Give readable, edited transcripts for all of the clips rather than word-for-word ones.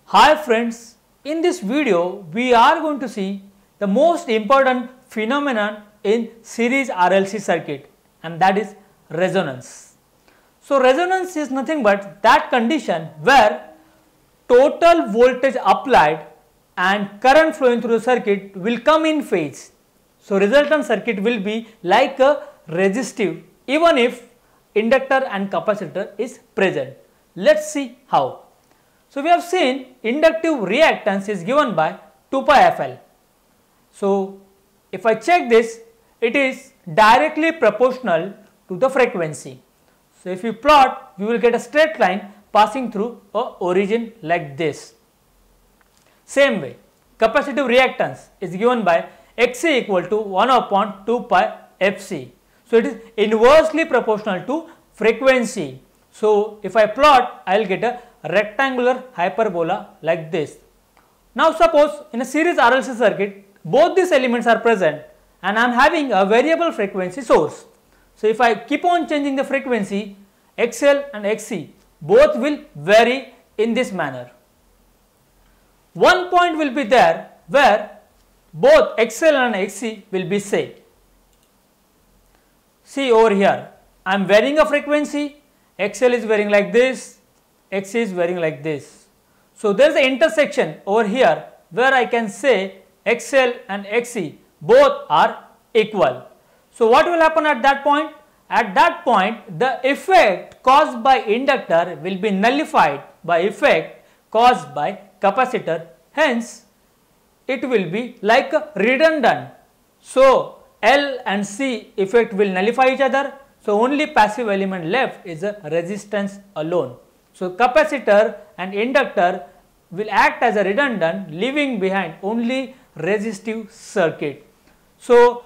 Hi friends, in this video we are going to see the most important phenomenon in series RLC circuit, and that is resonance. So resonance is nothing but that condition where total voltage applied and current flowing through the circuit will come in phase. So resultant circuit will be like a resistive even if inductor and capacitor is present. Let's see how. So we have seen inductive reactance is given by 2 pi FL. So if I check this, it is directly proportional to the frequency. So if you plot, you will get a straight line passing through a origin like this. Same way, capacitive reactance is given by Xc equal to 1 upon 2 pi Fc. So it is inversely proportional to frequency. So if I plot, I will get a rectangular hyperbola like this. Now suppose in a series RLC circuit, both these elements are present and I am having a variable frequency source. So if I keep on changing the frequency, XL and XC both will vary in this manner. One point will be there where both XL and XC will be same. See over here, I am varying a frequency, XL is varying like this, XC is varying like this. So there is an intersection over here where I can say XL and XC both are equal. So what will happen at that point? At that point the effect caused by inductor will be nullified by effect caused by capacitor, hence it will be like a redundant. So L and C effect will nullify each other, so only passive element left is a resistance alone. So capacitor and inductor will act as a redundant, leaving behind only resistive circuit. So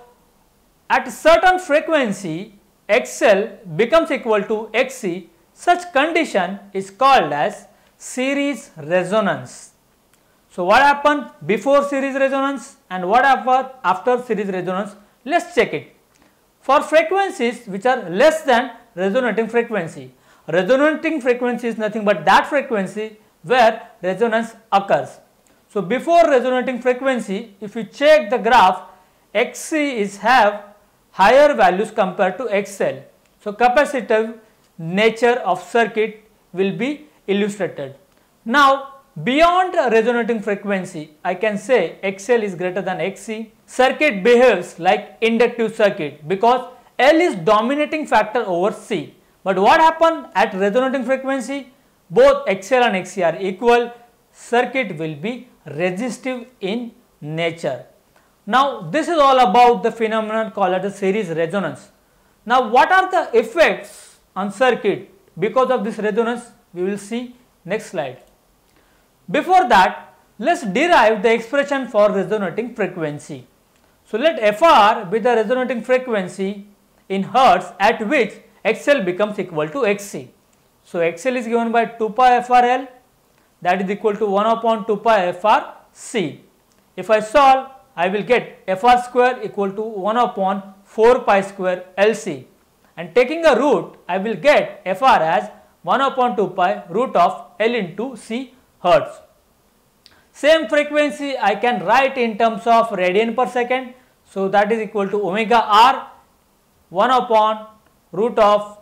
at a certain frequency XL becomes equal to XC, such condition is called as series resonance. So what happened before series resonance and what happened after series resonance? Let's check it. For frequencies which are less than resonating frequency, resonating frequency is nothing but that frequency where resonance occurs. So before resonating frequency, if you check the graph, XC is have higher values compared to XL. So capacitive nature of circuit will be illustrated. Now beyond resonating frequency, I can say XL is greater than XC. Circuit behaves like inductive circuit because L is dominating factor over C. But what happened at resonating frequency? Both XL and XC are equal. Circuit will be resistive in nature. Now this is all about the phenomenon called as series resonance. Now what are the effects on circuit because of this resonance? We will see next slide. Before that, let's derive the expression for resonating frequency. So let Fr be the resonating frequency in hertz at which XL becomes equal to XC. So XL is given by 2 pi FRL, that is equal to 1 upon 2 pi FRC. If I solve, I will get Fr square equal to 1 upon 4 pi square LC, and taking a root, I will get Fr as 1 upon 2 pi root of L into C hertz. Same frequency I can write in terms of radian per second, so that is equal to omega R 1 upon root of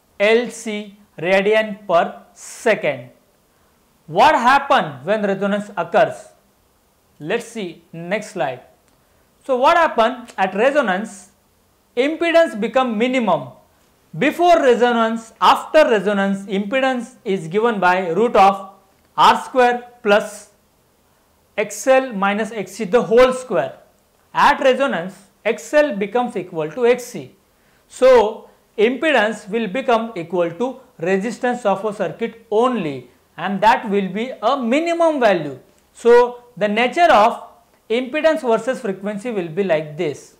LC radian per second. What happens when resonance occurs? Let's see next slide. So what happens at resonance? Impedance become minimum. Before resonance, after resonance, impedance is given by root of R square plus XL minus XC the whole square. At resonance, XL becomes equal to XC. So impedance will become equal to resistance of a circuit only, and that will be a minimum value. So the nature of impedance versus frequency will be like this.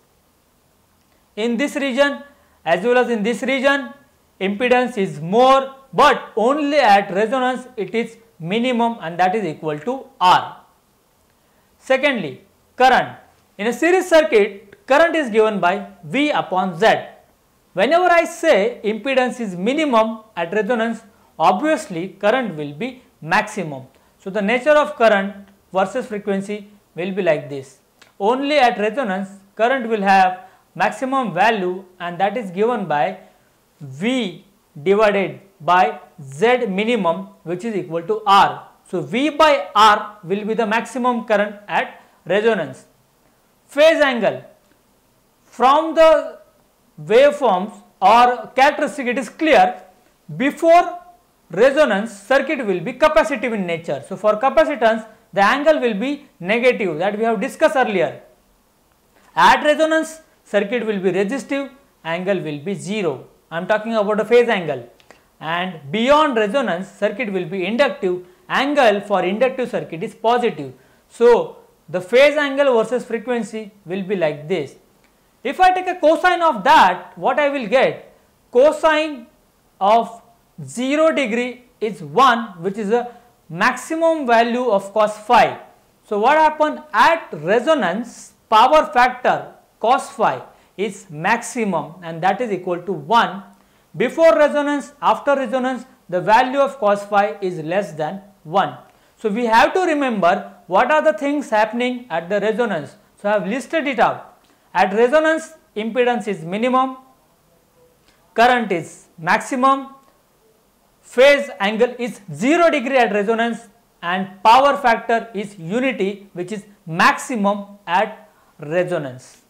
In this region as well as in this region, impedance is more, but only at resonance it is minimum, and that is equal to R. Secondly, current. In a series circuit, current is given by V upon Z. Whenever I say impedance is minimum at resonance, obviously current will be maximum. So the nature of current versus frequency will be like this. Only at resonance current will have maximum value, and that is given by V divided by Z minimum, which is equal to R. So V by R will be the maximum current at resonance. Phase angle, from the waveforms or characteristic it is clear, before resonance circuit will be capacitive in nature. So for capacitance the angle will be negative, that we have discussed earlier. At resonance circuit will be resistive, angle will be 0. I am talking about a phase angle. And beyond resonance circuit will be inductive, angle for inductive circuit is positive. So the phase angle versus frequency will be like this. If I take a cosine of that, what I will get? Cosine of 0 degree is 1, which is a maximum value of cos phi. So what happened at resonance, power factor cos phi is maximum, and that is equal to 1. Before resonance, after resonance, the value of cos phi is less than 1. So we have to remember what are the things happening at the resonance. So I have listed it out. At resonance, impedance is minimum, current is maximum, phase angle is 0 degree at resonance, and power factor is unity, which is maximum at resonance.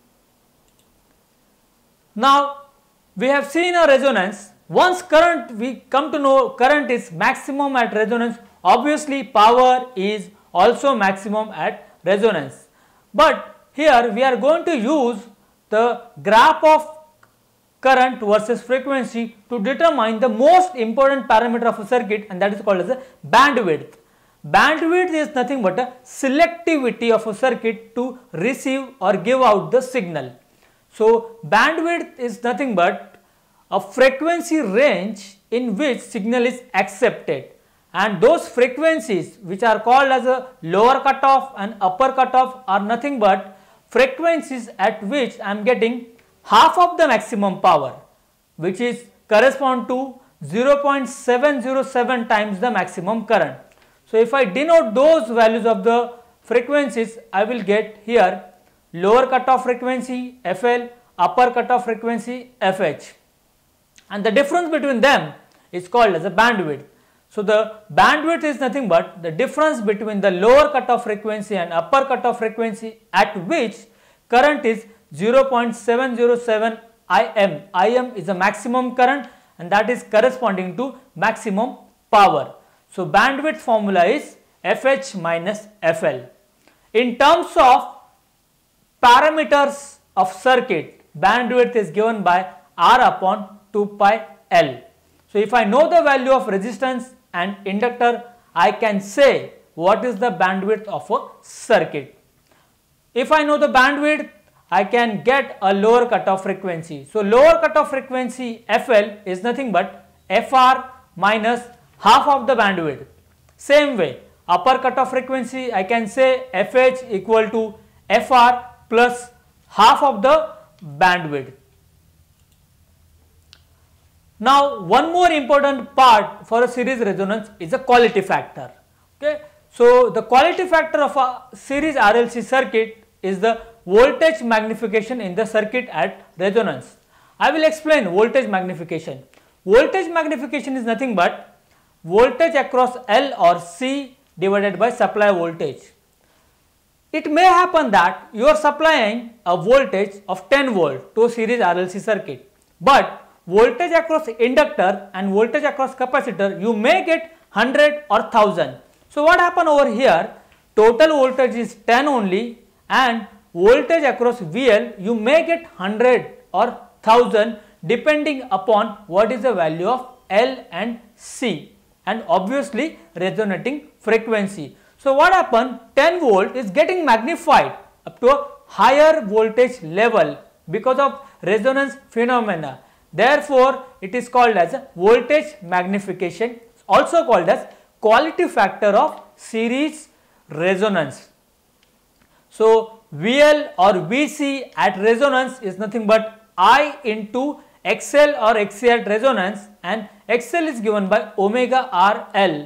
Now we have seen a resonance. Once current, we come to know current is maximum at resonance, obviously power is also maximum at resonance. But here we are going to use the graph of current versus frequency to determine the most important parameter of a circuit, and that is called as a bandwidth. Bandwidth is nothing but a selectivity of a circuit to receive or give out the signal. So bandwidth is nothing but a frequency range in which signal is accepted, and those frequencies which are called as a lower cutoff and upper cutoff are nothing but frequencies at which I am getting half of the maximum power, which is correspond to 0.707 times the maximum current. So if I denote those values of the frequencies, I will get here lower cutoff frequency FL, upper cutoff frequency FH, and the difference between them is called as a bandwidth. So the bandwidth is nothing but the difference between the lower cutoff frequency and upper cutoff frequency at which current is 0.707 Im. Im is the maximum current, and that is corresponding to maximum power. So bandwidth formula is FH minus FL. In terms of parameters of circuit, bandwidth is given by R upon 2 pi L. So if I know the value of resistance and inductor, I can say what is the bandwidth of a circuit. If I know the bandwidth, I can get a lower cutoff frequency. So lower cutoff frequency FL is nothing but FR minus half of the bandwidth. Same way, upper cutoff frequency, I can say FH equal to FR plus half of the bandwidth. Now one more important part for a series resonance is a quality factor. Okay, so the quality factor of a series RLC circuit is the voltage magnification in the circuit at resonance. I will explain voltage magnification. Voltage magnification is nothing but voltage across L or C divided by supply voltage. It may happen that you are supplying a voltage of 10 volt to a series RLC circuit, but voltage across inductor and voltage across capacitor you may get 100 or 1000. So what happen over here, total voltage is 10 only, and voltage across VL you may get 100 or 1000 depending upon what is the value of L and C, and obviously resonating frequency. So what happened, 10 volt is getting magnified up to a higher voltage level because of resonance phenomena. Therefore it is called as a voltage magnification, also called as quality factor of series resonance. So VL or VC at resonance is nothing but I into XL or XC at resonance, and XL is given by omega RL,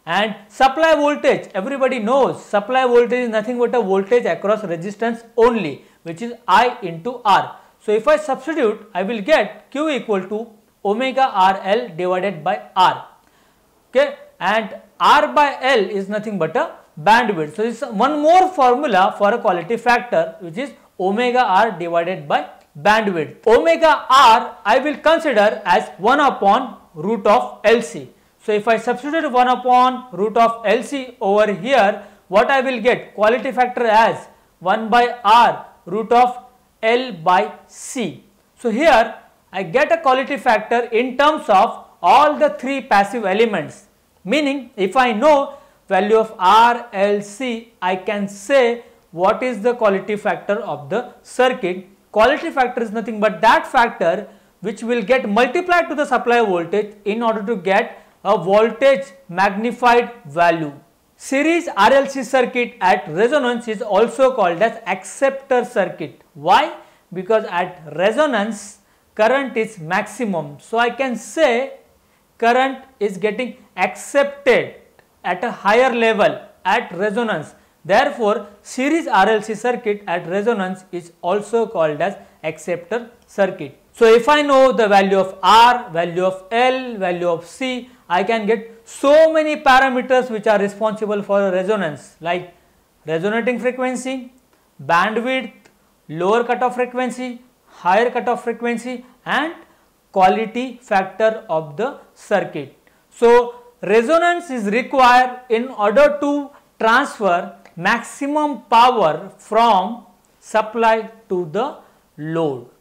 And supply voltage, everybody knows supply voltage is nothing but a voltage across resistance only, which is I into R. So if I substitute, I will get Q equal to omega RL divided by R. Okay, and R by L is nothing but a bandwidth. So this is one more formula for a quality factor, which is omega R divided by bandwidth. Omega R I will consider as 1 upon root of LC. So if I substitute 1 upon root of LC over here, what I will get? Quality factor as 1 by R root of L by C. So here I get a quality factor in terms of all the three passive elements, meaning if I know value of RLC, I can say what is the quality factor of the circuit. Quality factor is nothing but that factor which will get multiplied to the supply voltage in order to get a voltage magnified value. Series RLC circuit at resonance is also called as acceptor circuit. Why? Because at resonance current is maximum. So I can say current is getting accepted at a higher level at resonance. Therefore, series RLC circuit at resonance is also called as acceptor circuit. So if I know the value of R, value of L, value of C, I can get so many parameters which are responsible for resonance, like resonating frequency, bandwidth, lower cutoff frequency, higher cutoff frequency, and quality factor of the circuit. So resonance is required in order to transfer maximum power from supply to the load.